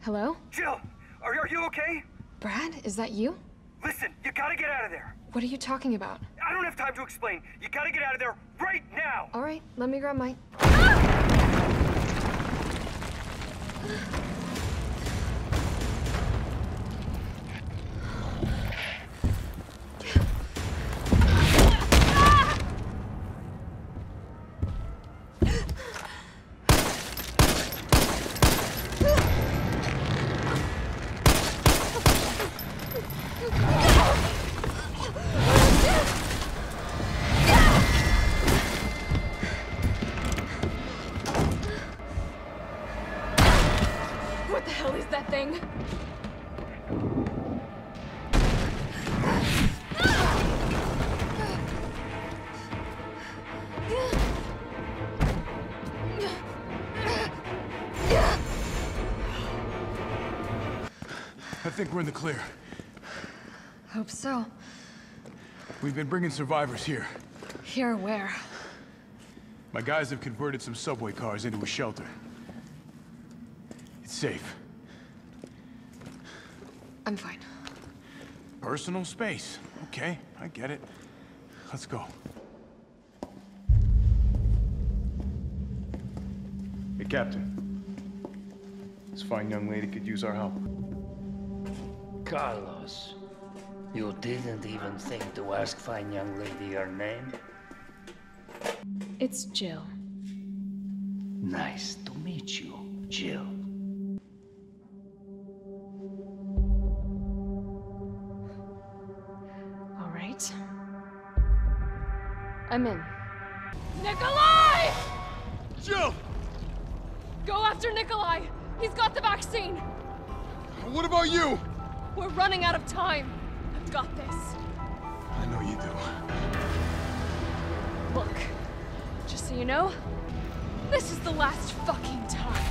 Hello? Jill, are you okay? Brad, is that you? Listen, you gotta get out of there. What are you talking about? I don't have time to explain. You gotta get out of there right now. All right, let me grab my... What the hell is that thing? I think we're in the clear. Hope so. We've been bringing survivors here. Here where? My guys have converted some subway cars into a shelter. It's safe. I'm fine. Personal space. Okay, I get it. Let's go. Hey, Captain. This fine young lady could use our help. Carlos, you didn't even think to ask fine young lady her name? It's Jill. Nice to meet you, Jill. All right. I'm in. Nikolai! Jill! Go after Nikolai! He's got the vaccine! What about you? We're running out of time. I've got this. I know you do. Look, just so you know, this is the last fucking time.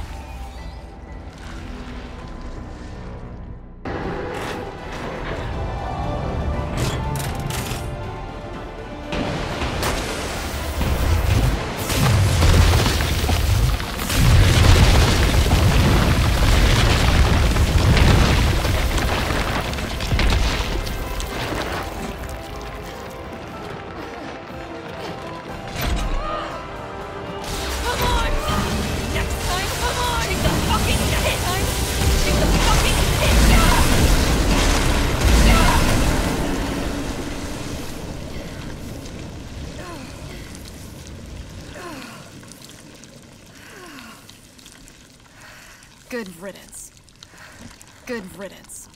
Good riddance. Good riddance.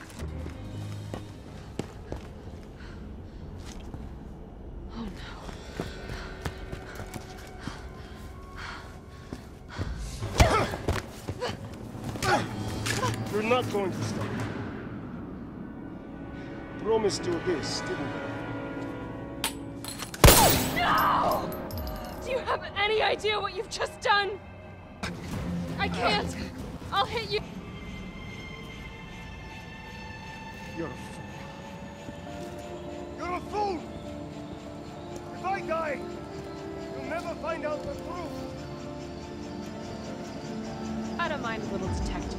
Oh no. You're not going to stop. Promised you this, didn't you? No! Do you have any idea what you've just done? I can't. I'll hit you. You're a fool. You're a fool! If I die, you'll never find out the truth. I don't mind a little detective